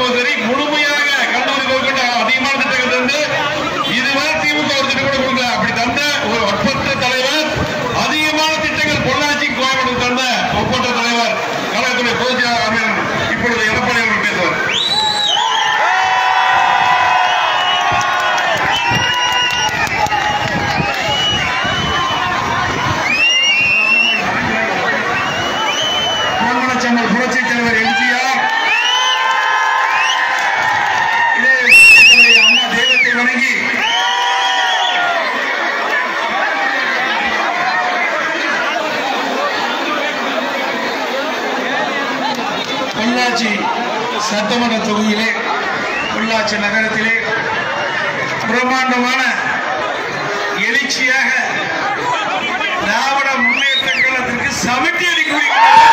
போது சரி முழுமையாக கல்லூரி போகின்ற அதிகமான திட்டங்கள் தந்து இதுவரை திமுக ஒரு திட்டம் கூட கொடுக்கல. அப்படி தந்த ஒரு ஒப்பற்ற தலைவர், அதிகமான திட்டங்கள் பொள்ளாச்சி கோயம்புத்தூர் தந்த ஒப்பற்ற தலைவர் கழகத்துடைய பொதுச் செயலாளர் இப்பொழுது எடப்பாடி அவர்கள் பேசுவார். பொன்மனச்செம்மல் புரட்சி தலைவர் எம்ஜிஆர் அண்ணா தெய்வத்தை வணங்கி பொள்ளாச்சி சட்டமன்ற தொகுதியிலே பொள்ளாச்சி நகரத்திலே பிரம்மாண்டமான எழுச்சியாக திராவிட முன்னேற்ற கழகத்திற்கு சமிட்டி அளிக்கிறார்.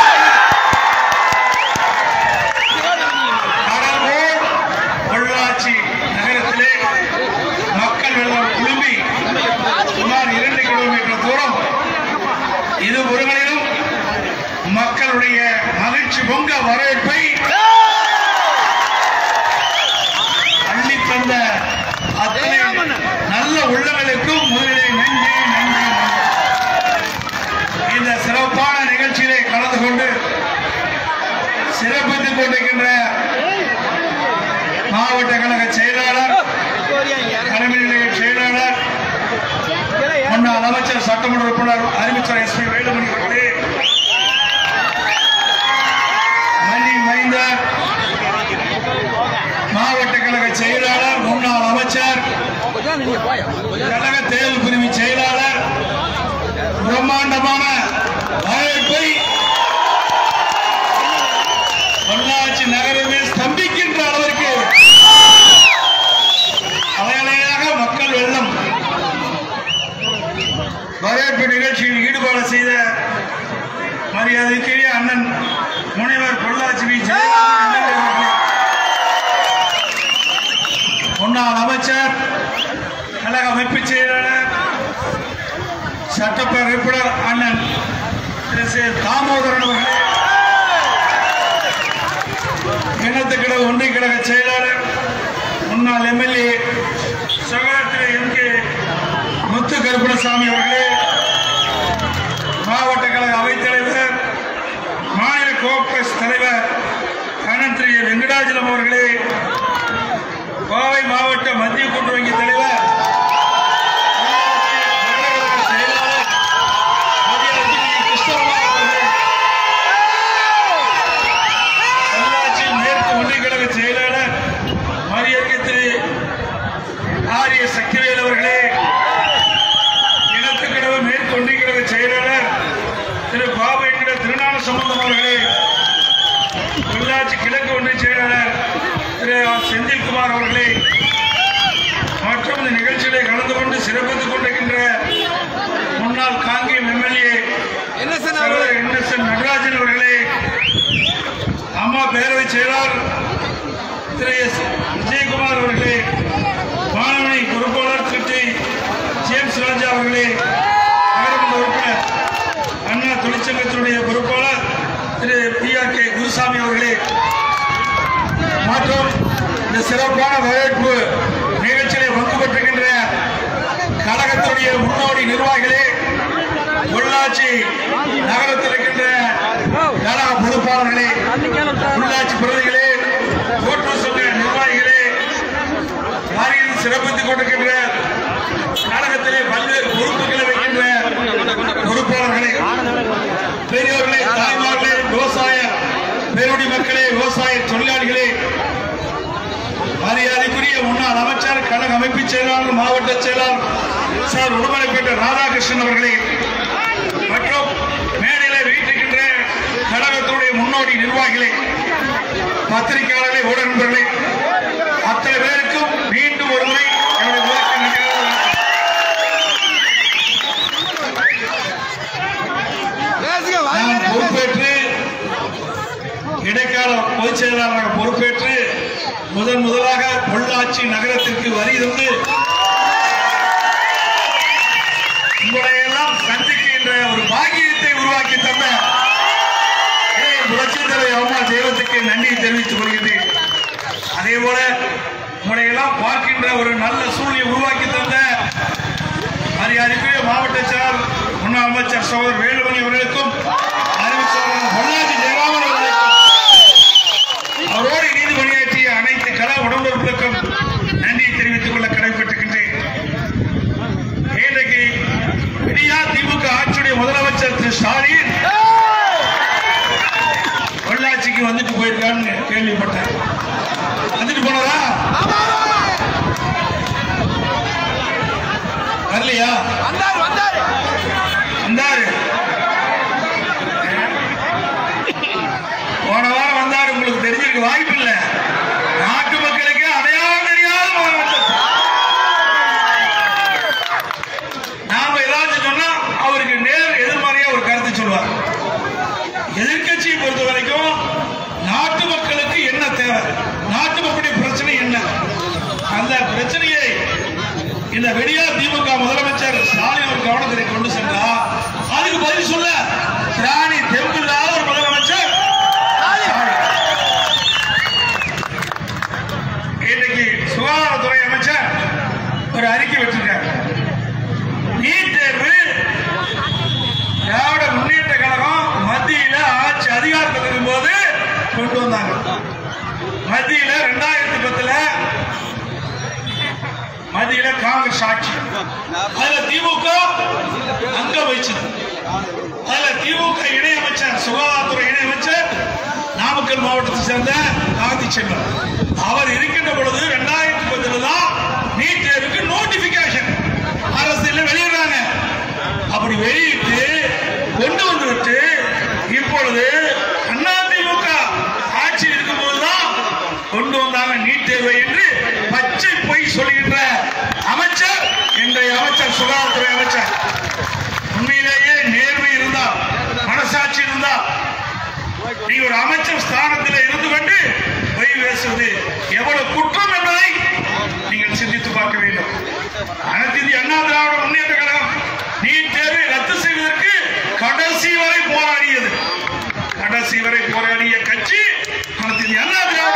பொள்ளாச்சி நகரத்திலே மக்கள் வெள்ளம் குழும்பி சுமார் 2 கிலோமீட்டர் தூரம் இருபுறங்களிலும் மக்களுடைய மகிழ்ச்சி பொங்க வரவேற்பை அள்ளி தந்த அத்தனை நல்ல உள்ளங்களுக்கும் முதலிலே நன்றி நன்றி. இந்த சிறப்பான நிகழ்ச்சியிலே கலந்து கொண்டு சிறப்பித்துக் கொண்டிருக்கின்ற மாவட்ட கழக செயலாளர், தலைமை நிலைய செயலாளர், முன்னாள் அமைச்சர், சட்டமன்ற உறுப்பினர் அறிவிச்சர் SP வேலுமணி அவர்களே, மணி மைந்தர், மாவட்ட கழக செயலாளர், முன்னாள் அமைச்சர், கழக தேர்தல் பிரிவு செயலாளர், பிரம்மாண்டமான வரவேற்பை பொள்ளாச்சி நகரமே ஸ்தம்பிக்கின்ற அளவிற்கு அலையலையாக மக்கள் வெள்ளம் வரவேற்பு நிகழ்ச்சியில் ஈடுபாடு செய்த மரியாதைக்குரிய அண்ணன் முனைவர் பொள்ளாச்சி முன்னாள் அமைச்சர், கழக அமைப்பு செயலாளர், சட்டப்பேரவை உறுப்பினர் அண்ணன் தாமோதரன் அவர்களே, கிணத்துக்கடை ஒன்றிய கழக செயலாளர், முன்னாள் MLA சகோதரர் MK முத்து கருப்பணசாமி அவர்களே, மாவட்ட கழக அவைத்தலைவர், மாநில கோஆப்ரஸ் தலைவர் அண்ணன் திரு வெங்கடாஜலம் அவர்களே, கோவை மாவட்ட மத்திய கூட்டு வங்கி தலைவர், செயலாளர் பொள்ளாச்சி மேற்கு ஒன்றிய கழக செயலாளர் மரியாதை திரு ஆரிய சக்திவேல் அவர்களே, இனத்துக்கடவு மேற்கு ஒன்றிய கழக செயலாளர் திரு பாபு என்கிற திருநாள சம்பந்தம் அவர்களே, பொள்ளாச்சி கிழக்கு ஒன்றிய செயலாளர் திரு செந்தில்குமார் அவர்களே, மற்றும் இந்த நிகழ்ச்சியிலே கலந்து கொண்டு சிறப்பித்துக் கொண்டிருக்கின்ற முன்னாள் காங்கேயம் MLA நடராஜன் அவர்களே, அம்மா பேரவை செயலாளர் திரு விஜயகுமார் அவர்களே, மாணவனை பொறுப்பாளர் திரு ஜேம்ஸ் ராஜா அவர்களே, நகரமன்ற உறுப்பினர் அண்ணா தொழிற்சங்கத்தினுடைய பொறுப்பாளர் திரு PRK குருசாமி அவர்களே, மற்றும் இந்த சிறப்பான வரவேற்பு நிகழ்ச்சியிலே பங்கு பெற்றிருக்கின்ற கழகத்துடைய முன்னோடி நிர்வாகிகளே, பொள்ளாச்சி நகரத்தில் இருக்கின்ற கழக பொறுப்பாளர்களே, உள்ளாட்சி பிரதிகளே, கூட்டுறவு சங்க நிர்வாகிகளே, வாரியில் சிறப்பித்துக் கொண்டிருக்கின்ற கழகத்திலே பல்வேறு பொறுப்புகளை வைக்கின்ற பொறுப்பாளர்களே, பெரியோர்களே, தாய்மார்களே, விவசாய பேருடி மக்களே, விவசாய தொழிலாளிகளே, மரியாதைக்குரிய முன்னாள் அமைச்சர், கழக அமைப்பு செயலாளர், மாவட்ட செயலாளர் சார் உடுமலைப்பேட்டை ராதாகிருஷ்ணன் அவர்களே, மற்றும் மேடையிலே வீட்டிருக்கின்ற கழகத்துடைய முன்னோடி நிர்வாகிகளே, பத்திரிகையாளர்களே, ஊடக நண்பர்களே, அத்தனை பேருக்கும் மீண்டும் ஒரு முறை பொறுப்பேற்று இடைக்கால பொதுச் செயலாளராக பொறுப்பேற்று முதலாக பொள்ளாச்சி நகரத்திற்கு வரி தந்து உங்களை எல்லாம் சந்திக்கின்ற ஒரு பாக்கியத்தை உருவாக்கி தந்த புரட்சித் தலைவர் அம்மா தெய்வத்துக்கு நன்றி தெரிவித்துக் கொள்கிறேன். உங்களை எல்லாம் பார்க்கின்ற ஒரு நல்ல சூழ்நிலை உருவாக்கி தந்த மரியாதைக்குரிய மாவட்ட செயலர் முன்னாள் அமைச்சர் சகோதரர் வேலுமணி அவர்களுக்கும் அறிவிச்சர் பொள்ளாச்சி ஜெயராமன் அவர்களுக்கும் அவரோடு நீதி பணியாற்றிய அனைத்து கல உடம்புகளுக்கும் நன்றியை தெரிவித்துக் கொள்ள கடமைப்பட்டிருக்கின்றேன். இன்றைக்கு விடியா திமுக ஆட்சியுடைய முதலமைச்சர் திரு ஸ்டாலின் பொள்ளாச்சிக்கு வந்துட்டு போயிருக்கான்னு கேள்விப்பட்டேன். வந்துட்டு போனதா வரலையா? வந்தாரு. போன வாரம் வந்தாரு. உங்களுக்கு தெரிஞ்சிருக்க வாய்ப்பு இல்லை. நாட்டு மக்களுக்கு அடையாளம் தெரியாத முதலமைச்சர். நாம ஏதாச்சும் சொன்னா அவருக்கு நேர் எதிர்மறையா ஒரு கருத்து சொல்வார். எதிர்கட்சியை பொறுத்த வரைக்கும் நாட்டு மக்களுக்கு என்ன தேவை, நாட்டு மக்களுடைய பிரச்சனை என்ன, அந்த பிரச்சனையை இந்த விடியா திமுக முதலமைச்சர் ஸ்டாலின் அவர் கவனத்தை கொண்டு சென்றா அதுக்கு பதில் சொல்ல திராணி தெம்பில்லாத ஒரு முதலமைச்சர். இன்னைக்கு சுகாதாரத்துறை அமைச்சர் ஒரு அறிக்கை வச்சிருக்கார். நீட் தேர்வு திராவிட முன்னேற்ற கழகம் மத்தியில ஆட்சி அதிகாரத்தில் இருக்கும்போது கொண்டு வந்தாங்க. மத்தியில 2010 மத்தியில காங்கிரஸ் ஆட்சி. அதுல திமுக அங்க வச்சது. அதுல திமுக இணையமைச்சர் சுகாதாரத்துறை இணையமைச்சர் நாமக்கல் மாவட்டத்தை சேர்ந்த காந்தி செல்வன் அவர் இருக்கின்ற பொழுது 2010 தான் நீட் தேர்வுக்கு நோட்டிபிகேஷன் அரசியல் வெளியிடுறாங்க. அப்படி வெளியிட்டு கொண்டு வந்துவிட்டு இப்பொழுது அதிமுக ஆட்சி இருக்கும்போதுதான் கொண்டு வந்தாங்க நீட் தேர்வை என்று பச்சை பொய் சொல்கின்ற அமைச்சர் இன்றைய அமைச்சர் சுகாதாரத்துறை அமைச்சர். உண்மையிலேயே நேர்மை இருந்தா, மனசாட்சி இருந்தா, நீ ஒரு அமைச்சர் ஸ்தானத்தில் இருந்து கொண்டு பொய் பேசுவது எவ்வளவு குற்றம் என்பதை நீங்கள் சிந்தித்து பார்க்க வேண்டும். அனைத்து இந்திய அண்ணா திராவிட முன்னேற்ற கழகம் நீட் தேர்வை ரத்து செய்வதற்கு கடைசி வரை போராடியது. கடைசி வரை போராடிய கட்சி அனைத்து இந்திய அண்ணா திராவிட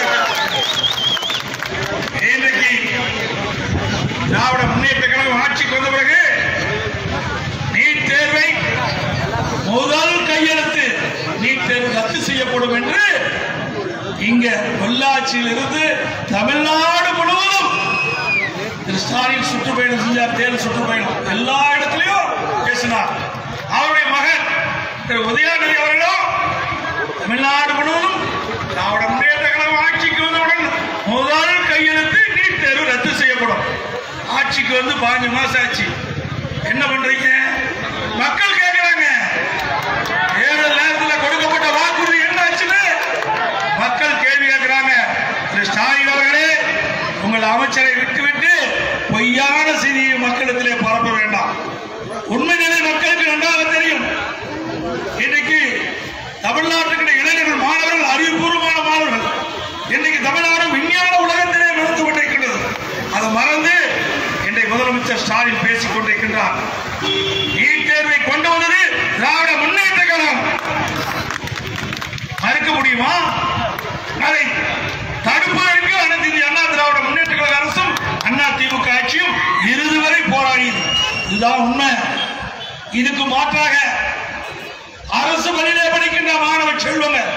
இன்றைக்கு திராவிட முன்னேற்ற கழகம் ஆட்சிக்கு வந்த பிறகு நீட் தேர்வை முதல் கையெழுத்து நீட் தேர்வு ரத்து செய்யப்படும் என்று இங்க பொள்ளாச்சியில் இருந்து தமிழ்நாடு முழுவதும் திரு ஸ்டாலின் சுற்றுப்பயணம் செஞ்சார். தேர்தல் சுற்றுப்பயணம் எல்லா இடத்திலையும் பேசினார். அவருடைய மகன் திரு உதயநிதி அவர்களும் தமிழ்நாடு முழுவதும் திராவிட முன்னேற்ற கழகம் ஆட்சிக்கு வந்தவுடன் முதல் கையெழுத்து நீட் தேர்வு ரத்து செய்யப்படும். ஆட்சிக்கு வந்து 5 மாசம் ஆச்சு. என்ன பண்றீங்க? மக்கள் கேட்கிறாங்க. தேர்தல் நேரத்தில் கொடுக்கப்பட்ட வாக்குறுதி என்ன ஆச்சுன்னு மக்கள் கேள்வி கேட்கிறாங்க. திரு ஸ்டாலின் அவர்களே, உங்கள் அமைச்சரை விட்டுவிட்டு பொய்யான செய்தியை மக்களிடத்திலே பரப்ப வேண்டாம். உண்மை நிலை மக்களுக்கு நன்றாக தெரியும். இன்னைக்கு தமிழ்நாட்டுக்கு இளைஞர்கள், மாணவர்கள், அறிவுபூர்வமான மாணவர்கள் இன்னைக்கு தமிழ்நாடு விஞ்ஞான உலகத்திலே நடந்து கொண்டிருக்கின்றது. அதை மறந்து இன்றைக்கு முதலமைச்சர் ஸ்டாலின் பேசிக் கொண்டிருக்கின்றார். நீட் தேர்வை கொண்டு வந்தது திராவிட முன்னேற்ற கழகம். மறுக்க முடியுமா? அதை தடுப்பதற்கு அனைத்து இந்திய அண்ணா திராவிட முன்னேற்ற கழக அரசும் அண்ணா திமுக ஆட்சியும் இறுதி வரை போராடியது. இதுதான் உண்மை. இதுக்கு மாற்றாக அரசு பள்ளியிலே படிக்கின்ற மாணவ செல்வங்கள்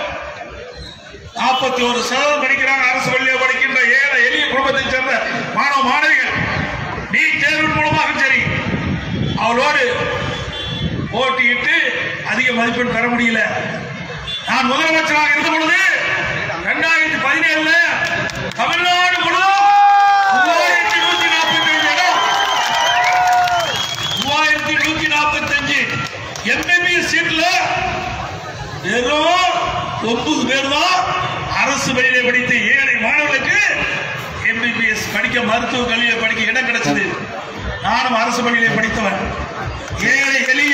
41% படிக்கிறாங்க. அரசு பள்ளியிலே படிக்கின்ற ஏழை எளிய குடும்பத்தை சேர்ந்த மாணவ மாணவிகள் நீட் தேர்வின் மூலமாக சரி அவளோடு போட்டியிட்டு அதிக மதிப்பெண் பெற முடியல. நான் முதலமைச்சராக இருந்த பொழுது 2017 தமிழ்நாடு முழுவதும் 3145 எம்பிபிஎஸ் சீட்ல வெறும் 9 பேர் தான் அரசு பள்ளியிலே படித்து ஏழை மாணவர்களுக்கு எம்பிபிஎஸ் படிக்க, மருத்துவ கல்வியை படிக்க இடம் கிடைச்சது. நானும் அரசு பள்ளியிலே படித்தவன். ஏழை எளிய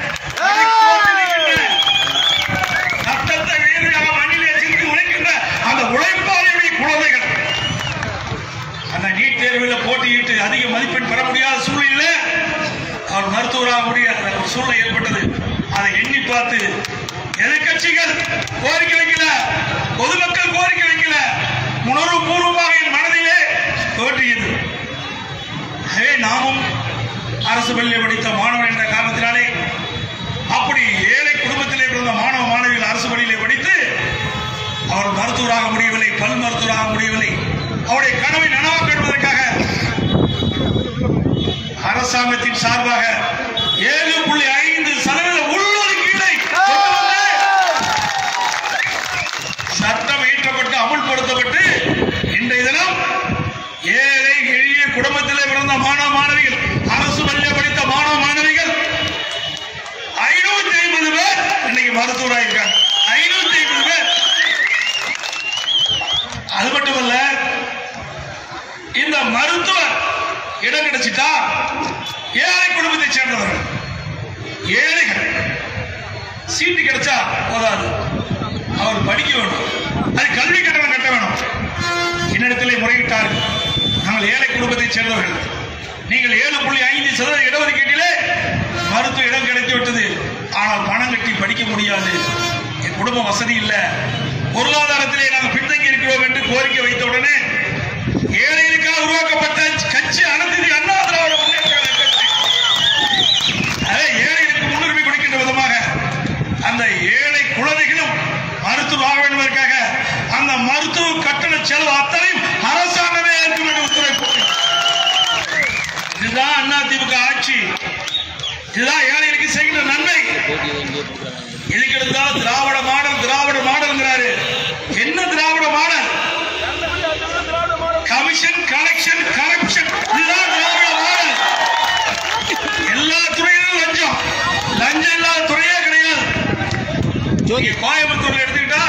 ரத்தத்தை வேர்வையாக மண்ணிலே சிந்தி உழைக்கின்ற அந்த உழைப்பாளியுடைய குழந்தைகள் அந்த நீட் தேர்வில் போட்டியிட்டு அதிக மதிப்பெண் பெற முடியாத சூழ்நிலை அவர் மருத்துவராக முடியாத ஒரு சூழ்நிலை ஏற்பட்டது. அதை எண்ணி பார்த்து எதிர்கட்சிகள் கோரிக்கை வைக்கல, பொதுமக்கள் கோரிக்கை வைக்கல, உணர்வு பூர்வமாக என் மனதிலே மருத்துவராக முடியவில்லை, பல் மருத்துவராக முடியவில்லை. அவருடைய கனவை நனவாக்குவதற்காக அரசாங்கத்தின் சார்பாக 7.5% உள்ஒதுக்கீடை சட்டம் இயற்றப்பட்டு அமுல்படுத்தப்பட்டு இன்றைய தினம் ஏழை எளிய குடும்பத்திலே பிறந்த மாணவ மாணவிகள், அரசு பள்ளியில் படித்த மாணவ மாணவிகள் 550 பேர் இன்னைக்கு மருத்துவராக இருக்காங்க. 550 பேர். அது மட்டுமல்ல, இந்த மருத்துவர் இடம் கிடைச்சிட்டா ஏழை குடும்பத்தை சேர்ந்தவர்கள், ஏழைகள் சீட்டு கிடைச்சா போதாது, அவர் படிக்க வேணும், அது கல்வி கட்டணம் கட்ட வேணும். என்னிடத்திலே முறையிட்டார்கள், நாங்கள் ஏழை குடும்பத்தை சேர்ந்தவர்கள், நீங்கள் 7.5% இடஒதுக்கீட்டிலே மருத்துவ இடம் கிடைத்து விட்டது, ஆனால் பணம் கட்டி படிக்க முடியாது, என் குடும்ப வசதி இல்லை, பொருளாதாரத்திலே நாங்கள் பின்தங்கி இருக்கிறோம் என்று கோரிக்கை வைத்த உடனே ஏழைகளுக்காக உருவாக்கப்பட்ட கட்சி அனைத்து இந்திய அண்ணா திராவிட முன்னேற்ற கழக கட்சி, ஏழைகளுக்கு முன்னுரிமை கொடுக்கின்ற விதமாக அந்த ஏழை குழந்தைகளும் மருத்துவம் என்பதற்காக அந்த மருத்துவ கட்டண செலவு அத்தனையும் அரசாங்கமே ஏற்கும் என்று உத்தரவு. இதுதான் அதிமுக ஆட்சி, இதுதான் ஏழைகளுக்கு செய்கின்ற நன்மை. இதுக்கு எடுத்தால் திராவிட மாடல், திராவிட மாடல்ங்கிறாரு. என்ன Dravida model? Commission, collection, corruption, இதுதான் திராவிட மாடல். எல்லா துறையிலும் லஞ்சம், லஞ்சம் இல்லாத துறையே கிடையாது. கோயம்புத்தூர்ல எடுத்துக்கிட்டா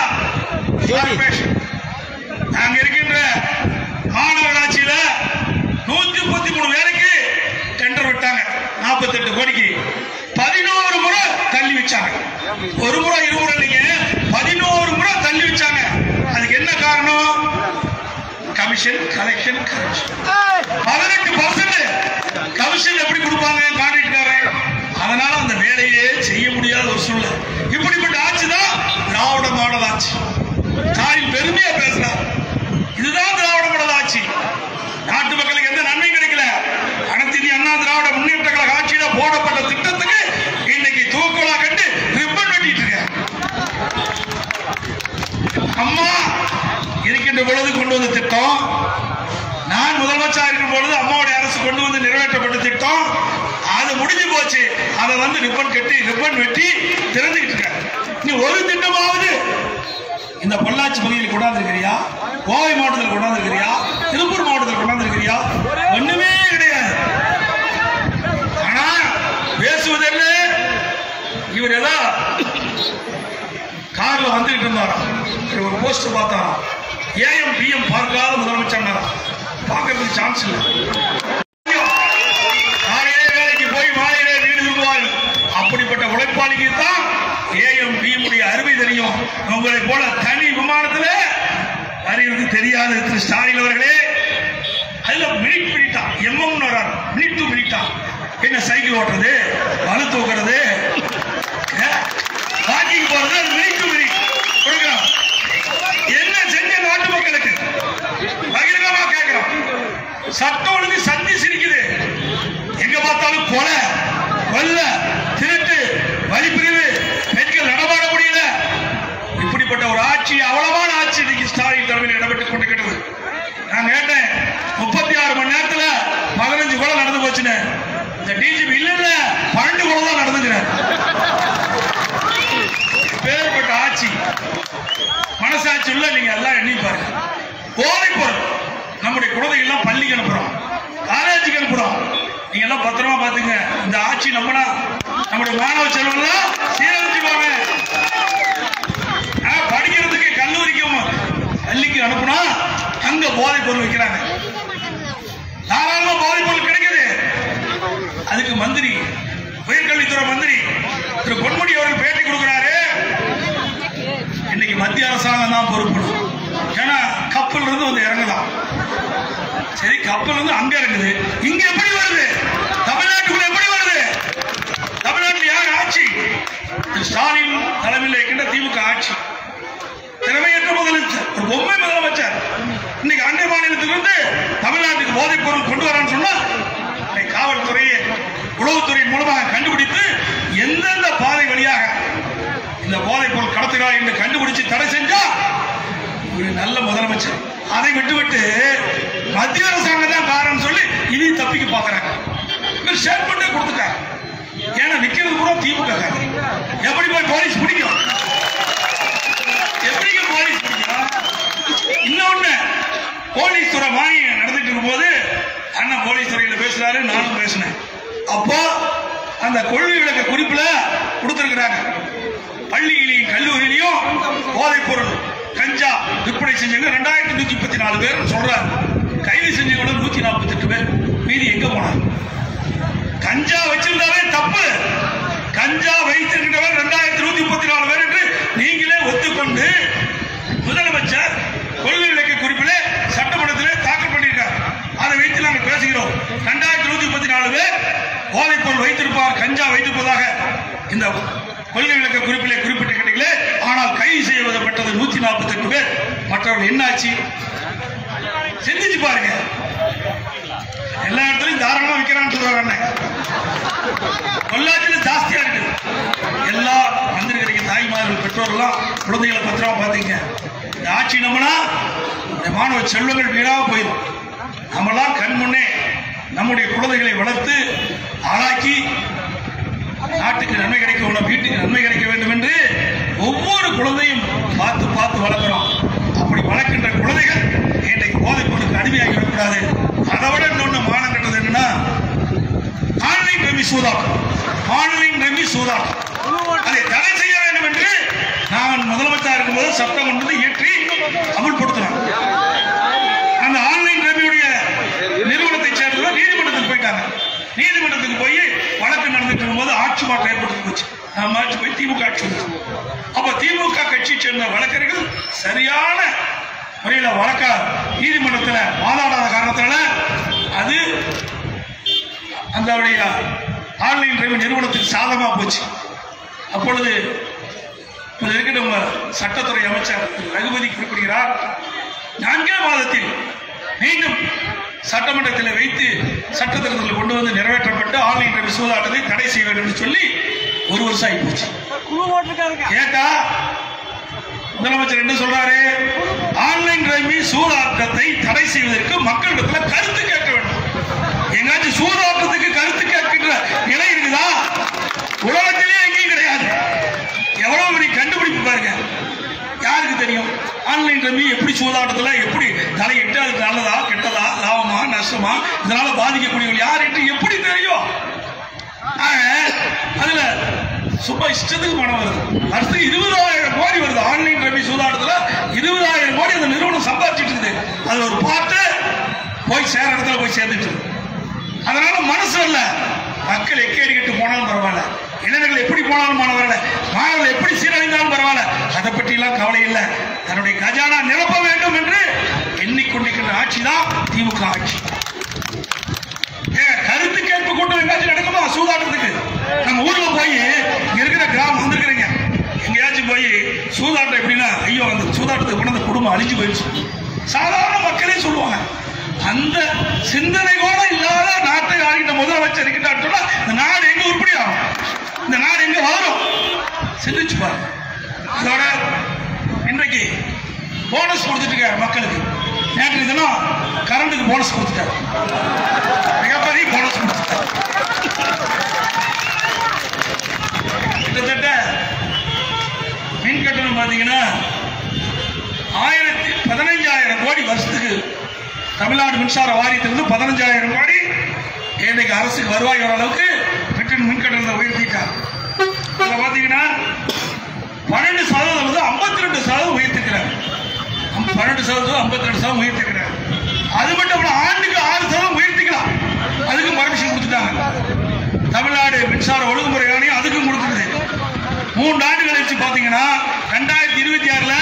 அங்க இருக்கின்ற மாநகராட்சியில 133 பேருக்கு டெண்டர் விட்டாங்க, 48 கோடிக்கு 11 முறை தள்ளி வச்சாங்க. ஒரு முறை இருமுறை இல்லைங்க, 11 முறை தள்ளி வச்சாங்க. அதுக்கு என்ன காரணம்? Commission, collection, corruption. 18% கமிஷன் எப்படி கொடுப்பாங்க கான்ட்ராக்ட்காரன்? அதனால அந்த வேலையே செய்ய முடியாத ஒரு சூழ்நிலை. இப்படிப்பட்ட ஆட்சி தான் திராவிட மாடல் ஆட்சி. ஸ்டாலின் பெருமையா பேசுறார், இதுதான் திராவிட மாடல் ஆட்சி. நாட்டு மக்களுக்கு எந்த நன்மையும் கிடைக்கல. அனைத்து இந்திய அண்ணா திராவிட முன்னேற்ற கழக ஆட்சியில போடப்பட்ட திட்டத்துக்கு இன்னைக்கு தூக்கலா கண்டு ரிப்பன் வெட்டிட்டு இருக்க. அம்மா இருக்கின்ற பொழுது கொண்டு வந்த திட்டம், நான் முதலமைச்சர் இருக்கும் பொழுது அம்மாவுடைய அரசு கொண்டு வந்து நிறைவேற்றப்பட்ட திட்டம், அது முடிஞ்சு போச்சு. அதை வந்து ரிப்பன் கட்டி ரிப்பன் வெட்டி திறந்துகிட்டு இருக்க. நீ ஒரு திட்டமாவது இந்த பொள்ளாச்சி பகுதியில் கொண்டாந்துருக்கிறியா? கோவை மாவட்டத்தில் கொண்டாந்துருக்கிறியா? திருப்பூர் மாவட்டத்தில் கொண்டாந்துருக்கிறியா? ஒண்ணுமே கிடையாது. ஆனா பேசுவது என்ன? இவர் ஏதோ கார்ல வந்துகிட்டு இருந்தாராம், ஒரு போஸ்டர் பார்த்தாராம், ஏஎம் பிஎம் பார்க்காத முதலமைச்சர் பார்க்கறதுக்கு சான்ஸ் இல்லை. காலையிலே வேலைக்கு போய் மாலையிலே வீடு திரும்புவார்கள். அப்படிப்பட்ட உழைப்பாளிக்கு தான் ஏஎம் பிஎம் உடைய அருமை தெரியும். உங்களை போல தனி விமானத்தில் அறிவுக்கு தெரியாது திரு ஸ்டாலின் அவர்களே. அதுல மினிட்டா எம்எம் வராரு, மினிட் டு மினிட்டா. என்ன சைக்கிள் ஓட்டுறது, வலு தூக்குறது, வாக்கிங் போறது, மினிட் டு மினிட் கொடுக்கிறோம். என்ன செஞ்ச நாட்டு மக்களுக்கு பகிரங்கமா கேட்கிறோம். சட்டம் ஒழுங்கு சந்தி சிரிக்குது. எங்க பார்த்தாலும் கொலை, கொல்ல, திருட்டு, வழிப்பிரிவு, பெண்கள் நடமாட முடியல. இப்படிப்பட்ட ஒரு ஆட்சி, அவ்வளவான ஆட்சி இன்னைக்கு ஸ்டாலின் தலைமையில் இடம்பெற்றுக் கொண்டிருக்கிறது. நான் கேட்டேன், 36 மணி நேரத்தில் 15 கொலை நடந்து போச்சுன்னு. இந்த டிஜிபி இல்ல 12 கொலை தான் நடந்துக்கிறார். பேர்பட்ட ஆட்சி, மனசாட்சி உள்ள நீங்க எல்லாம் எண்ணி பாருங்க. போதைப் பொருள், நம்முடைய குழந்தைகள் எல்லாம் பள்ளிக்கு அனுப்புறோம், காலேஜுக்கு அனுப்புறோம். நீங்க எல்லாம் பத்திரமா பாத்துங்க. இந்த ஆட்சி நம்பினா நம்முடைய மாணவ செல்வம் சீரழிச்சுப்பாங்க. படிக்கிறதுக்கு கல்லூரிக்கும் பள்ளிக்கு அனுப்புனா அங்க போதைப் பொருள் வைக்கிறாங்க. தாராளமா போதைப் பொருள் கிடைக்குது. அதுக்கு மந்திரி, உயர்கல்வித்துறை மந்திரி திரு பொன்முடி அவர்கள் பேட்டி கொடுக்கிறாரு. இன்னைக்கு மத்திய அரசாங்கம் தான் பொறுப்பு. ஏன்னா கப்பல் இருந்து வந்து இறங்கலாம். சரி, கப்பல் வந்து அங்க இறங்குது, இங்க எப்படி வருது? தமிழ்நாட்டுக்குள்ள எப்படி வருது? தமிழ்நாட்டில் யார் ஆட்சி? ஸ்டாலின் தலைமையில் இருக்கின்ற திமுக ஆட்சி. திறமையற்ற முதலமைச்சர், ஒரு பொம்மை முதலமைச்சர். இன்னைக்கு அண்டை மாநிலத்திலிருந்து தமிழ்நாட்டுக்கு போதைப் பொருள் கொண்டு வரான்னு சொன்னா காவல்துறையை உளவுத்துறை மூலமாக கண்டுபிடித்து எந்தெந்த பாதை வழியாக இந்த போதைப் பொருள் கடத்துகிறார் என்று கண்டுபிடிச்சு தடை செஞ்சா அதை விட்டுவிட்டு மத்திய அரசாங்கம் தான் காரணம் சொல்லி இனி தப்பிக்க பாக்குறாங்க. ஸ்டேட்மெண்டே கொடுத்துட்டாங்க. ஏன்னா விக்கிறது கூட திமுக. எப்படி போய் போலீஸ் பிடிக்கும்? எப்படி போலீஸ் பிடிக்கும்? இன்னொன்னு, போலீஸ் துறை மானியம் நடந்துட்டு இருக்கும் போது அண்ணன் போலீஸ் துறையில பேசுறாரு, நானும் பேசினேன். அப்போ அந்த கொள்கை விளக்க குறிப்புல கொடுத்திருக்கிறாங்க, பள்ளியிலையும் கல்லூரியிலையும் போதைப் பொருள் கஞ்சா விற்பனை செஞ்சவங்க 2134 பேர் சொல்றாங்க. கைது செஞ்சவங்க 148 பேர். மீதி எங்க போனாங்க? கஞ்சா வச்சிருந்தாவே தப்பு. கஞ்சா வைத்திருக்கிறவர் 2134 பேர் என்று நீங்களே ஒத்துக்கொண்டு முதலமைச்சர் கொள்கை விளக்க குறிப்பிலே சட்டமன்றத்திலே தாக்கல் பண்ணியிருக்கார். அதை வைத்து நாங்கள் பேசுகிறோம். 2134 பேர் போதைப் பொருள் வைத்திருப்பார், கஞ்சா வைத்திருப்பதாக இந்த கொள்கை விளக்க குறிப்பிலே குறிப்பிட்டிருக்கிறீர்களே. ஆனால் கைது செய்யப்பட்டது 148 பேர். மற்றவர்கள் என்னாச்சு சிந்திச்சு பாருங்க. எல்லா இடத்துலையும் தாராளமா விற்கிறான்னு சொல்றாங்க. பொள்ளாச்சியில ஜாஸ்தியா இருக்கு. எல்லா வந்திருக்கிறீங்க தாய்மார்கள், பெற்றோர்கள்லாம் குழந்தைகளை பத்திரமா பாத்தீங்க. இந்த ஆட்சி நம்மனா மாணவ செல்வங்கள் வீணா போயிடும். நம்மளாம் கண் முன்னே நம்முடைய குழந்தைகளை வளர்த்து ஆளாக்கி நாட்டுக்கு நன்மை கிடைக்க வேண்டும், வீட்டுக்கு நன்மை கிடைக்க வேண்டும் என்று ஒவ்வொரு குழந்தையும் பார்த்து பார்த்து வளர்க்கிறோம். அப்படி வளர்க்கின்ற குழந்தைகள் இன்றைக்கு போதைப் பொருளுக்கு அடிமையாகி விடக்கூடாது. அதை விட இன்னொன்று மானம் கட்டது என்னன்னா ஆன்லைன் ரம்மி சூதாட்டம். ஆன்லைன் ரம்மி சூதாட்டம் அதை தடை செய்ய வேண்டும் என்று நான் முதலமைச்சர் இருக்கும்போது சட்டம் கொண்டு இயற்றி அமல்படுத்தினோம். அந்த ஆன்லைன் ரம்மியுடைய நிறுவனத்தை சேர்ந்தவர் நீதிமன்றத்துக்கு போயிட்டாங்க. நீதிமன்றத்துக்கு போய் வழக்கு நடந்துட்டு இருக்கும்போது ஆட்சி மாற்றம் ஏற்பட்டு போச்சு. நம்ம ஆட்சி போய் திமுக ஆட்சி வந்துச்சு. அப்ப திமுக கட்சியை சேர்ந்த வழக்கறிஞர்கள் சரியான முறையில் வழக்க நீதிமன்றத்தில் வாதாடாத காரணத்தினால அது அந்த ஆன்லைன் ரம்மி நிறுவனத்துக்கு சாதகமா போச்சு. அப்பொழுது இருக்கிற சட்டத்துறை அமைச்சர் ரகுபதி குறிப்பிடுகிறார், 4 மாதத்தில் மீண்டும் சட்டமன்றத்தில் வைத்து சட்ட திருத்தத்தில் கொண்டு வந்து நிறைவேற்றப்பட்டு ஆன்லைன் ரம்மி சூதாட்டத்தை தடை செய்ய வேண்டும் என்று சொல்லி 1 வருஷம் ஆகி போச்சு. கேட்டா முதலமைச்சர் என்ன சொல்றாரு? ஆன்லைன் ரம்மி சூதாட்டத்தை தடை செய்வதற்கு மக்களிடத்தில் கருத்து கேட்க வேண்டும். எங்காச்சும் சூதாட்டத்துக்கு கருத்து கேட்கின்ற நிலை இருக்குதா? உலகத்திலே எங்கேயும் கிடையாது. எவ்வளவு பெரிய கண்டுபிடிப்பு பாருங்க. யாருக்கு தெரியும் ஆன்லைன் ரம்மி எப்படி சூதாட்டத்தில் எப்படி தலையிட்டு அதுக்கு நல்லதா கெட்டதா லாபமா நஷ்டமா இதனால பாதிக்கக்கூடியவர்கள் யார் என்று எப்படி தெரியும்? அதுல சும்மா இஷ்டத்துக்கு பணம் வருது. அடுத்து 20,000 கோடி வருது. ஆன்லைன் ரம்மி சூதாட்டத்தில் 20,000 கோடி அந்த நிறுவனம் சம்பாதிச்சுட்டு இருக்குது. அது ஒரு பாட்டு போய் சேர இடத்துல போய் சேர்ந்துட்டு. அதனால மனசு இல்ல. மக்கள் எக்கேடி கட்டு போனாலும் பரவாயில்ல, இளைஞர்கள் எப்படி போனாலும் பரவாயில்ல, மாணவர்கள் எப்படி சீரழிந்தாலும் பரவாயில்ல, அதை பற்றி எல்லாம் கவலை இல்லை. தன்னுடைய கஜானா நிரப்ப வேண்டும் என்று எண்ணிக்கொண்டிருக்கின்ற ஆட்சி தான் திமுக ஆட்சி. கருத்து கேட்பு கொண்டு எங்காச்சும் நடக்குமா சூதாட்டத்துக்கு? நம்ம ஊர்ல போய் இருக்கிற கிராமம் வந்திருக்கிறீங்க, எங்கேயாச்சும் போய் சூதாட்டம் எப்படின்னா ஐயோ அந்த சூதாட்டத்துக்கு கொண்டு அந்த குடும்பம் அழிஞ்சு போயிடுச்சு சாதாரண மக்களே சொல்லுவாங்க. அந்த சிந்தனை கூட இல்லாத நாட்டை ஆகிட்ட முதலமைச்சர் இருக்கிட்டான்னு சொன்னா இந்த நாடு எங்க உருப்படி ஆகும்? இந்த நாடு எங்க வளரும்? சிந்திச்சு பாருங்க. அதோட இன்றைக்கு போனஸ் கொடுத்துட்டு இருக்காரு மக்களுக்கு. நேற்று தினம் கரண்ட்டுக்கு போனஸ் கொடுத்துட்டாரு, மிகப்பெரிய போனஸ் கொடுத்துட்டாரு. கிட்டத்தட்ட மின் கட்டணம் பார்த்தீங்கன்னா 15,000 கோடி வருஷத்துக்கு தமிழ்நாடு மின்சார வாரியத்திலிருந்து 15,000 கோடி இன்னைக்கு அரசுக்கு வருவாய் வர அளவுக்கு மின் கட்டணத்தை உயர்த்திட்டார். பாத்தீங்கன்னா 12% 52% உயர்த்திருக்கிறார். 12% 52% உயர்த்திருக்கிறார். அது மட்டும் ஆண்டுக்கு 6% உயர்த்திக்கலாம். அதுக்கும் பர்மிஷன் கொடுத்துட்டாங்க. தமிழ்நாடு மின்சார ஒழுங்குமுறை ஆணையம் அதுக்கும் கொடுத்துருது. 3 ஆண்டுகள் கழிச்சு பாத்தீங்கன்னா 2026ல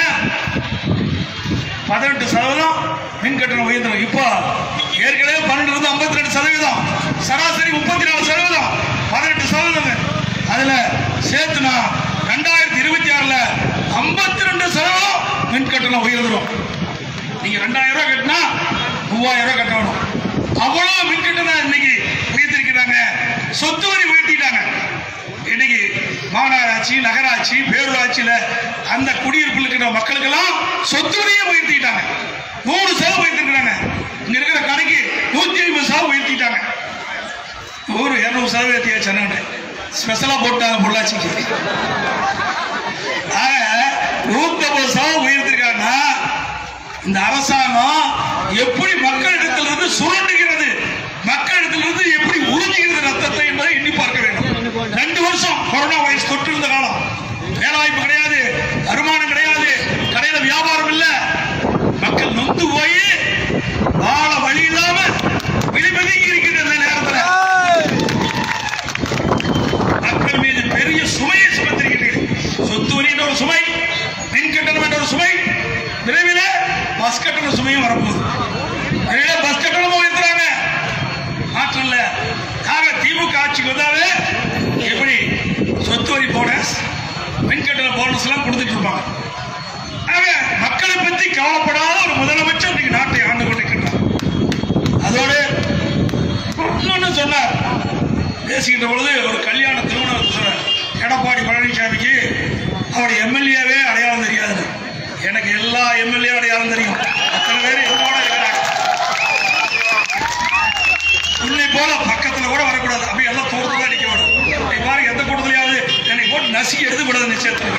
18% மின் கட்டணம் உயர்ந்தது. இப்போ ஏற்கனவே 12 52%, சராசரி 34%, 18%. அதுல சேர்த்துனா 2026ல 52% மின் கட்டணம் உயர்ந்துடும். நீங்க 2,000 ரூபாய் கட்டினா 3,000 ரூபாய் கட்டணும். அவ்வளவு மின் கட்டணம் இன்னைக்கு உயர்த்திருக்கிறாங்க. சொத்து வரி உயர்த்திட்டாங்க. இன்னைக்கு மாநகராட்சி, நகராட்சி, பேரூராட்சியில அந்த குடியிருப்பில் இருக்கிற மக்களுக்கெல்லாம் சொத்து வரியை உயர்த்திட்டாங்க. உயர்த்திருக்காங்க, 100% உயர்த்திருக்காங்க. இங்க இருக்கிற கடைக்கு 150% உயர்த்திட்டாங்க. 200% ஏற்றியாச்சு. ஸ்பெஷலா போட்டாங்க பொள்ளாச்சிக்கு. 150% உயர்த்திருக்காங்கன்னா இந்த அரசாங்கம் எப்படி மக்களிடத்திலிருந்து சுரண்டுகிறது, மக்களிடத்திலிருந்து எப்படி உறிஞ்சுகிறது ரத்தத்தை என்பதை எண்ணி பார்க்க வேண்டும். 2 வருஷம் கொரோனா வைரஸ் தொற்று இருந்த காலம், வேலைவாய்ப்பு கிடையாது, வருமானம் கிடையாது, கடையில வியாபாரம் இல்ல, மக்கள் நொந்து போய் வாழ வழி இல்லாம விழிமதிக்கு இருக்கின்ற நேரத்தில் மக்கள் மீது பெரிய சுமையை சுமத்திருக்கிறீர்கள். சொத்து வரி என்ற ஒரு சுமை, மின் கட்டணம் என்ற ஒரு சுமை, விரைவில் பஸ் கட்டண சுமையும் வரப்போகுது. பஸ் கட்டணமும் உயர்த்துறாங்க, மாற்றம் இல்ல. திமுக ஆட்சிக்கு வந்தாலே எப்படி சொத்து வரி போனஸ், மின் கட்டண போனஸ் எல்லாம் கொடுத்துட்டு இருப்பாங்க. மக்களை பற்றி கவலைப்படாத ஒரு முதலமைச்சர் இன்னைக்கு நாட்டை ஆண்டு கொண்டிருக்கிறார். அதோடு இன்னொன்னு சொன்னார், பேசுகின்ற பொழுது ஒரு கல்யாண திருமணம் சொன்னார். எடப்பாடி பழனிசாமிக்கு அவருடைய எம்எல்ஏவே அடையாளம் தெரியாது. எனக்கு எல்லா எம்எல்ஏ அடையாளம் தெரியும், அத்தனை பேர் என்னோட இருக்கிறாங்க. உன்னை போல பக்கத்துல கூட வரக்கூடாது, அப்படி எல்லாம் தோட்டத்துல நிக்க வேணும். பாரு, எந்த கூட்டத்திலேயாவது என்னை போட்டு நசுக்கி எடுத்துக்கூடாது நிச்சயத்துல.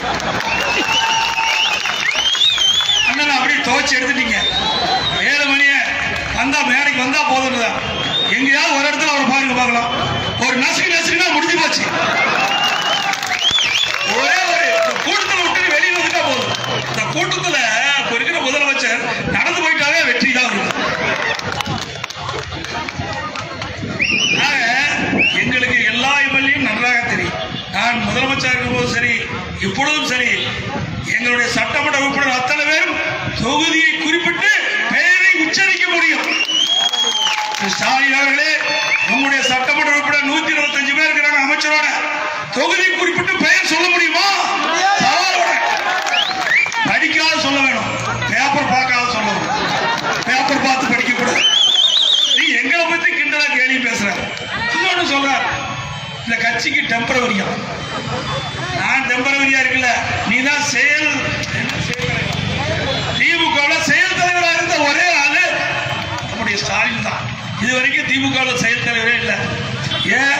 அண்ணன் அப்படியே துவச்சி எடுத்துட்டீங்க. 7 மணிய வந்தா மேடைக்கு வந்தா போதும். எங்கேயாவது ஒரு இடத்துல அவரை பாருங்க பார்க்கலாம். ஒரு நசுக்குனா முடிஞ்சு போச்சு. ஒரே ஒரு கூட்டத்தில் விட்டு வெளியே வந்துட்டா போதும். இந்த கூட்டத்தில் இப்ப இருக்கிற முதலமைச்சர் நடந்து போயிட்டாவே வெற்றி தான் வருது. எங்களுக்கு எல்லா எம்எல்ஏயும் நன்றாக தெரியும். நான் முதலமைச்சர் இருக்கும் போது சரி, இப்பொழுதும் சரி, எங்களுடைய சட்டமன்ற உறுப்பினர் அத்தனை பேரும் தொகுதியை குறிப்பிட்டு பெயரை உச்சரிக்க முடியும். ஸ்டாலின் அவர்களே, உங்களுடைய சட்டமன்ற உறுப்பினர் 125 பேர் இருக்கிறாங்க அமைச்சரோட, தொகுதி குறிப்பிட்டு பெயர் சொல்ல முடியுமா? படிக்காத சொல்ல வேணும், பேப்பர் பார்க்காத சொல்லணும். பேப்பர் பார்த்து படிக்க கூடாது. நீ எங்களை பத்தி கிண்டலா கேள்வி பேசுற. இன்னொன்னு சொல்றார், இந்த கட்சிக்கு டெம்பரவரியா, நான் டெம்பரவரியா இருக்குல்ல, நீ தான் திமுக செயல் தலைவராக இருந்த ஒரே ஆளு நம்முடைய ஸ்டாலின் தான். இது வரைக்கும் திமுக செயல் தலைவரே இல்லை. ஏன்?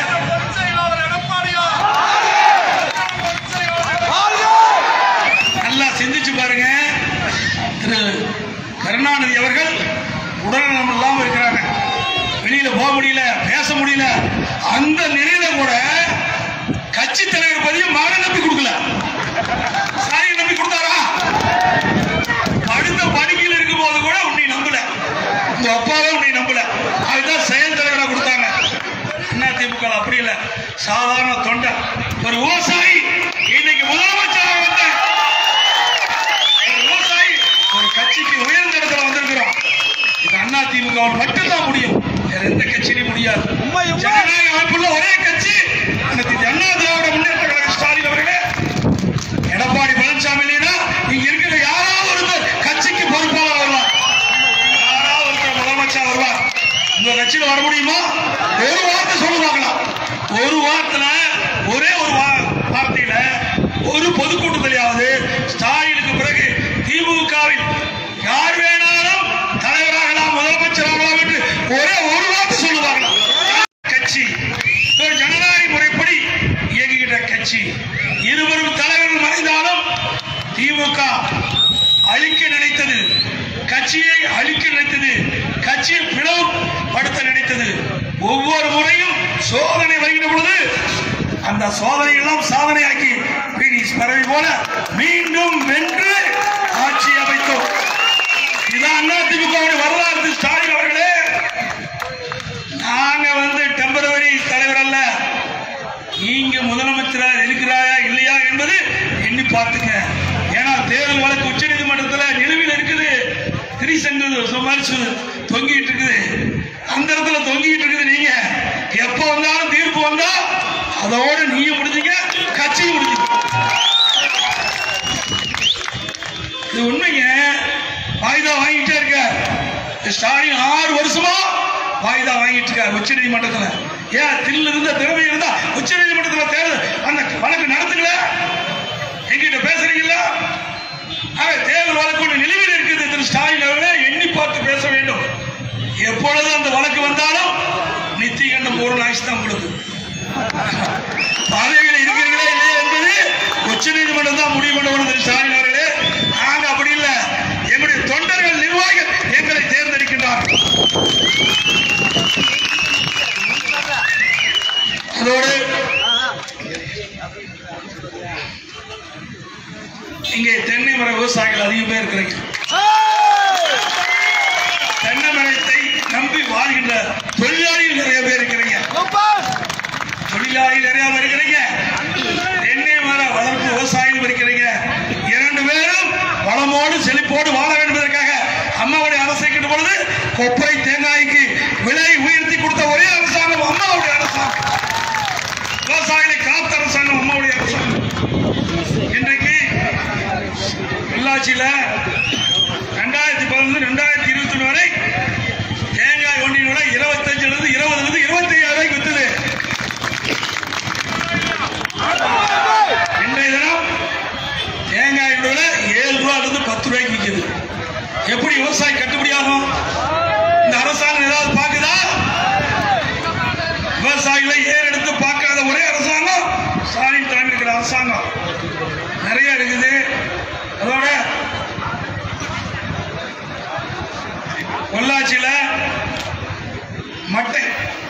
நல்லா சிந்திச்சு பாருங்க. திரு கருணாநிதி அவர்கள் உடல்நலம் இல்லாம இருக்கிறாங்க, வெளியில போக முடியல, பேச முடியல. அந்த நிலையில கூட கட்சி தலைவர் பதவியை மகனை நம்பி கொடுக்கல, ஸ்டாலின் நம்பி கொடுத்தாரா? அடுத்த பணியில் இருக்கும் போது கூட உன்னை நம்பல, உங்க அப்பாவே உன்னை நம்பல, அதுதான் செயல் தலைவராக கொடுத்தாங்க. அதிமுக அப்படி இல்ல, சாதாரண தொண்டை, ஒரு விவசாயி இன்னைக்கு முதலமைச்சராக வந்த ஒரு விவசாயி ஒரு கட்சிக்கு உயர்ந்த இடத்துல வந்திருக்கிறோம். இது அதிமுக மட்டும்தான் முடியும், வேற எந்த கட்சியிலும் முடியாது. ஜனநாயக அமைப்புள்ள ஒரே கட்சி அண்ணா திராவிட முன்னேற்ற கழக. ஸ்டாலின் அவர்களே, எடப்பாடி பழனிசாமி இல்லைன்னா இங்க இருக்கிற யாராவது ஒருத்தர் கட்சிக்கு பொறுப்பாளர் வருவார், யாராவது ஒருத்தர் முதலமைச்சர் வருவார். உங்க கட்சியில் வர முடியுமா? ஒரு வார்த்தை சொல்ல பார்க்கலாம். ஒரு வார்த்தையில, ஒரே ஒரு வார்த்தையில ஒரு பொதுக்கூட்டத்திலேயாவது ஸ்டாலினுக்கு பிறகு திமுகவில் யார் வேணாலும் தலைவராகலாம், முதலமைச்சராகலாம் என்று ஒரே ஒரு வார்த்தை சொல்லுவாங்களா? கட்சி ஒரு ஜனநாயக முறைப்படி இயங்குகின்ற கட்சி. இருவரும் தலைவர்கள் மறைந்தாலும் திமுக அழிக்க நினைத்தது, கட்சியை அழிக்க நினைத்தது, கட்சியை பிளவுபடுத்த நினைத்தது. ஒவ்வொரு முறையும் சோதனை வருகின்ற பொழுது அந்த சோதனை எல்லாம் சாதனையாக்கி பீனிக்ஸ் பறவை போல மீண்டும் வென்று ஆட்சி அமைத்தோம். இதுதான் அதிமுக வரலாறு. ஸ்டாலின் அவர்களே, நாங்க டெம்பரவரி தலைவர் அல்ல, நீங்க முதலமைச்சராக இருக்கிறாயா இல்லையா என்பது எண்ணி பார்த்துங்க. ஏன்னா தேர்தல் வழக்கு உச்ச நீதிமன்றத்தில் நிலுவையில் இருக்குது, திரிசங்கு தொங்கிட்டு இருக்குது, அந்த இடத்துல தொங்கிட்டு இருக்குது. நீங்க எப்ப வந்தாலும் தீர்ப்பு வந்தா அதோட நீங்க முடிஞ்சீங்க, கட்சியும் முடிஞ்சீங்க. இது உண்மைங்க. வாய்தா வாங்கிட்டே இருக்க ஸ்டாலின் 6 வருஷமா வாய்தா வாங்கிட்டு இருக்காரு உச்ச நீதிமன்றத்தில். ஏன் தில்லு இருந்த திறமை இருந்தா உச்ச நீதிமன்றத்தில் தேர்தல் அந்த வழக்கு நடத்துக்கல, எங்கிட்ட பேசுறீங்களா? தேர்தல் வழக்கு நிலுவையில் இருக்குது. திரு ஸ்டாலின் எப்பொழுது அந்த வழக்கு வந்தாலும் நித்திய பூரண ஆட்சி தான் உங்களுக்கு. பதவியில் இருக்கிறீங்களா இல்லையா என்பது உச்ச நீதிமன்றம் தான் முடிவு பண்ண ஸ்டாலின் அவர்களே. நாங்க அப்படி இல்லை, எங்களுடைய தொண்டர்கள் நிர்வாகிகள் எங்களை தேர்ந்தெடுக்கின்றார்கள். அதோடு இங்கே தென்னை மர விவசாயிகள் அதிகம் பேர் இருக்கிறீங்க. தென்னை மரத்தை நம்பி வாழ்கின்ற தொழிலாளிகள் நிறைய பேர் இருக்கிறீங்க. தொழிலாளிகள் நிறைய பேர் இருக்கிறீங்க. தென்னை மர வளர்ப்பு விவசாயிகள் இருக்கிறீங்க. இரண்டு பேரும் வளமோடு செழிப்போடு வாழ வேண்டும் என்பதற்காக அம்மாவுடைய அரசு பொழுது கொப்பரை தேங்காய்க்கு விலை உயர்த்தி கொடுத்த ஒரே அரசாங்கம் அம்மாவுடைய அரசாங்கம். விவசாயிகளை காத்த அரசாங்கம் அம்மாவுடைய அரசாங்கம். இன்றைக்கு உள்ளாட்சியில் 2011 2021 வரை தேங்காய் ஒன்றின் விலை 25 20 25 ரூபாய்க்கு வித்தது. இன்றைய தினம் தேங்காய் விலை 7 ரூபாயிலிருந்து 10 ரூபாய்க்கு விற்குது. எப்படி விவசாயி கட்டுப்படியாகும்? இந்த அரசாங்கம் ஏதாவது பார்க்குதா? விவசாயிகளை ஏறெடுத்து பார்க்காத ஒரே அரசாங்கம் ஸ்டாலின் தலைமையில் இருக்கிற அரசாங்கம். நிறைய இருக்குது. அதோட பொள்ளாச்சியில மட்டை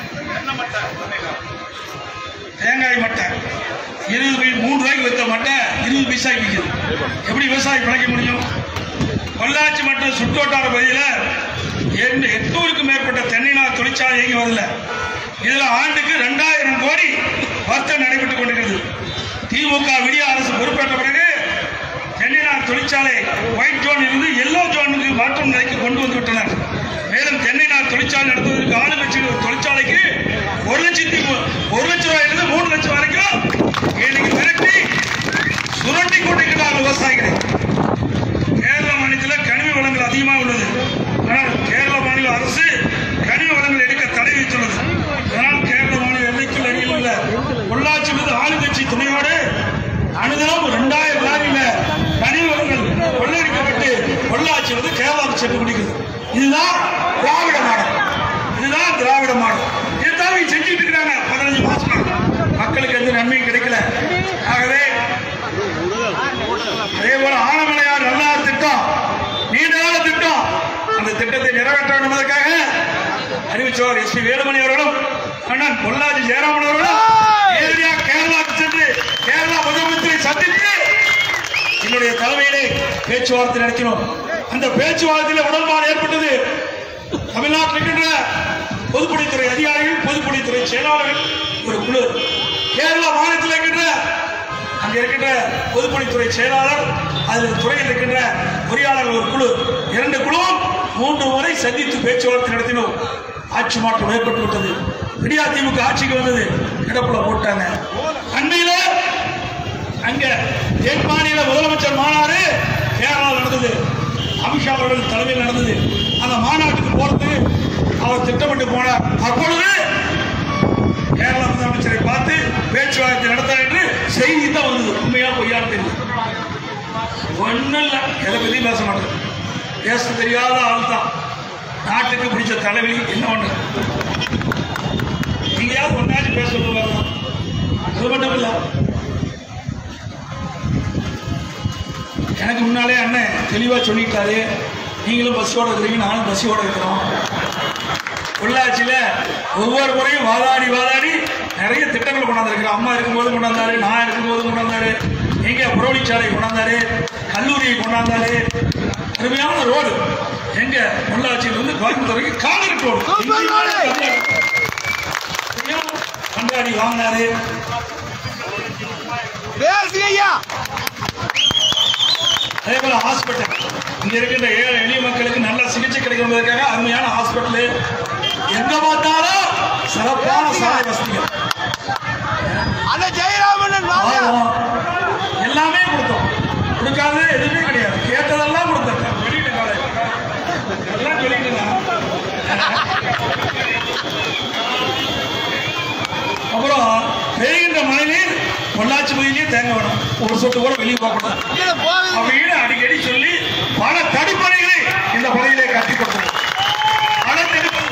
தேங்காய் மட்டை 3 ரூபாய்க்கு வித்த மட்டை 20 பைசாய்க்கு விற்குது. எப்படி விவசாயி பிழைக்க முடியும்? பொள்ளாச்சி மற்றும் சுற்றுவட்டார பகுதியில் 800க்கும் மேற்பட்ட தென்னை நார் தொழிற்சாலை இயங்கி வரல. இதுல ஆண்டுக்கு 2000 கோடி வர்த்தகம் நடைபெற்றுக் கொண்டிருக்கிறது. திமுக விடிய அரசு பொறுப்பேற்ற பிறகு தென்னை நார் தொழிற்சாலை ஒயிட் ஜோன் இருந்து எல்லோ ஜோனுக்கு மாற்றும் நிலைக்கு கொண்டு வந்து விட்டனர். மேலும் தென்னை நார் தொழிற்சாலை நடத்துவதற்கு ஆளுங்கட்சி தொழிற்சாலைக்கு 1 லட்சம் ரூபாயிலிருந்து 3 லட்சம் வரைக்கும் இன்னைக்கு மிரட்டி சுரண்டி கொண்டிருக்கிறார் விவசாயிகளை. கேரள மாநிலத்தில் கனிம வளங்கள் அதிகமாக உள்ளது. ஆனால் கேரள மாநில அரசு கனிம வளங்கள் எடுக்க தடை வைத்துள்ளது. அதனால் கேரள மாநில எல்லைக்குள் அருகில் உள்ள பொள்ளாச்சி மீது ஆளுங்கட்சி துணையோடு அனுதினம் 2000 லாரியில கனிம வளங்கள் கொள்ளையடிக்கப்பட்டு பொள்ளாச்சி வந்து கேரளாவுக்கு சென்று முடிக்கிறது. இதுதான் திராவிட மாடல். இதுதான் திராவிட மாடல். இதுதான் செஞ்சுட்டு இருக்கிறாங்க 15 மாசமா. மக்களுக்கு எந்த நன்மையும் கிடைக்கல. ஆகவே அதே போல ஆனமலையார் நல்லார் திட்டம் நீண்ட கால திட்டம். அந்த திட்டத்தை நிறைவேற்ற வேண்டும் என்பதற்காக அறிவிச்சவர் SP வேலுமணி அவர்களும் அண்ணன் பொள்ளாச்சி ஜெயராமன் அவர்களும் நேரடியாக கேரளாவுக்கு சென்று கேரளா முதலமைச்சரை சந்தித்து என்னுடைய தலைமையிலே பேச்சுவார்த்தை நடத்தினோம். அந்த பேச்சுவார்த்தையில் உடன்பாடு ஏற்பட்டது. தமிழ்நாட்டில் இருக்கின்ற பொதுப்பணித்துறை அதிகாரிகள், பொதுப்பணித்துறை செயலாளர்கள் ஒரு குழு, கேரளா மாநிலத்தில் இருக்கின்ற அங்க இருக்கின்ற பொதுப்பணித்துறை செயலாளர், அதில் துறையில் இருக்கின்ற பொறியாளர்கள் ஒரு குழு, 2 குழுவும் 3 முறை சந்தித்து பேச்சுவார்த்தை நடத்தினோம். ஆட்சி மாற்றம் ஏற்பட்டு விட்டது. விடியா திமுக ஆட்சிக்கு வந்தது, கிடப்புல போட்டாங்க. அண்மையில அங்க தென் மாநில முதலமைச்சர் மாநாடு கேரளாவில் நடந்தது. அமித்ஷா அவர்கள் தலைமையில் நடந்தது. அந்த மாநாட்டுக்கு போறது அவர் திட்டமிட்டு போனார். அப்பொழுது கேரளா முதலமைச்சரை பார்த்து பேச்சுவார்த்தை நடத்தார் என்று செய்தி தான் வந்தது. உண்மையா பொய்யான்னு தெரியும். ஒன்னும் இல்லை, எதை பத்தியும் பேச மாட்டேன். பேச தெரியாத ஆள் தான். நாட்டுக்கு பிடிச்ச தலைவலி என்ன ஒண்ணு. நீங்கயாவது ஒன்னாச்சும் பேச சொல்லுவாங்க. அது மட்டும் இல்ல, எனக்கு முன்னாலே அண்ணன் தெளிவா சொல்லிட்டாரு. நீங்களும் பஸ்ஸோட இருக்கிறீங்க, நானும் பஸ்ஸோட இருக்கிறோம். பொள்ளாச்சியில ஒவ்வொரு முறையும் வாதாடி நிறைய திட்டங்கள் கொண்டாந்துருக்கிறோம். அம்மா இருக்கும்போது கொண்டாந்தாரு, நான் இருக்கும்போது கொண்டாந்தாரு, எங்க புரோலிச்சாலை கொண்டாந்தாரு, கல்லூரியை கொண்டாந்தாரு. அருமையான ரோடு எங்க பொள்ளாச்சியிலிருந்து கோயம்புத்தூருக்கு காங்கிரீட் ரோடு கொண்டாடி வாங்கினாரு. அதே போல ஹாஸ்பிட்டல், இங்க இருக்கின்ற ஏழை எளிய மக்களுக்கு நல்ல சிகிச்சை கிடைக்கிறதுக்காக அருமையான ஹாஸ்பிட்டல், எங்க பார்த்தாலும் சிறப்பான சாலை வசதிகள், எல்லாமே கொடுத்தோம். கொடுக்காத எதுவுமே கிடையாது. கேட்டதெல்லாம் கொடுத்தோம். வெளியிட்டு எல்லாம் சொல்லிட்டு. அப்புறம் பெய்கின்ற மழைநீர் பொள்ளாச்சி பகுதியிலேயே தேங்க வேணும். ஒரு சொட்டு கூட வெளியே போகக்கூடாது அப்படின்னு அடிக்கடி சொல்லி பல தடுப்பணைகளை இந்த பகுதியிலே கட்டி கொடுத்தோம். பல தடுப்பு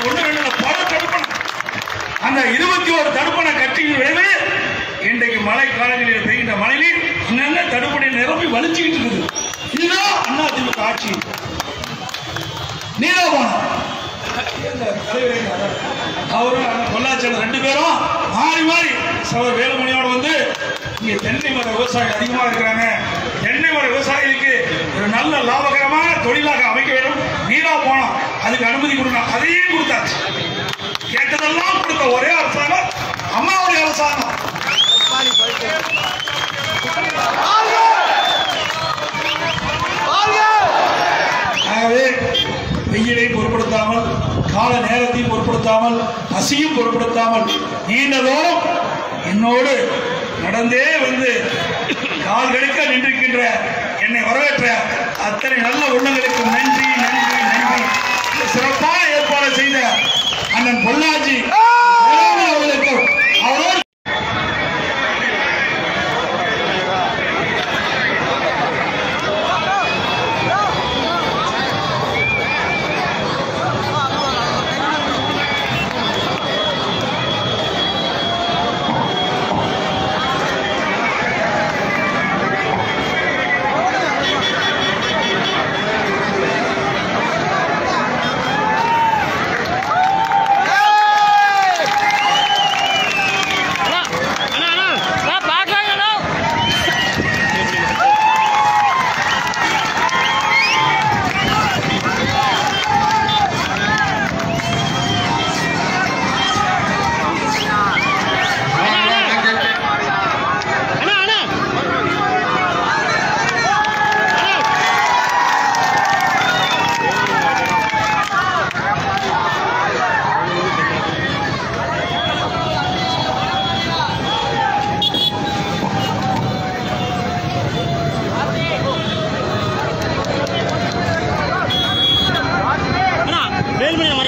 நீலவானம் அவரும் பொள்ளாச்சியில் 2 பேரும் மாறி மாறி சவர் வேலுமணியோட வந்து இங்க தென்னை மர விவசாயிகள் அதிகமாக இருக்கிறாங்க. தென்னை மர விவசாயிகளுக்கு ஒரு நல்ல லாபகரமான தொழிலாக அமைக்க வேண்டும். நீரா போனோம் அதுக்கு அனுமதி கொடுக்கணும். அதையும் கொடுத்தாச்சு. கேட்டதெல்லாம் கொடுத்த ஒரே அரசாங்கம் அம்மாவுடைய அரசாங்கம். ஆகவே வெயிலை பொருட்படுத்தாமல், கால நேரத்தையும் பொருட்படுத்தாமல், பசியும் பொருட்படுத்தாமல் நீண்ட தூரம் என்னோடு நடந்தே வந்து கால் கடுக்க நின்றிருக்கின்ற என்னை வரவேற்ற அத்தனை நல்ல உள்ளங்களுக்கும் நன்றி நன்றி நன்றி. சிறப்பான ஏற்பாடு செய்த அண்ணன் பொள்ளாச்சி அவர்களுக்கும் அவரோடு வேலுமணி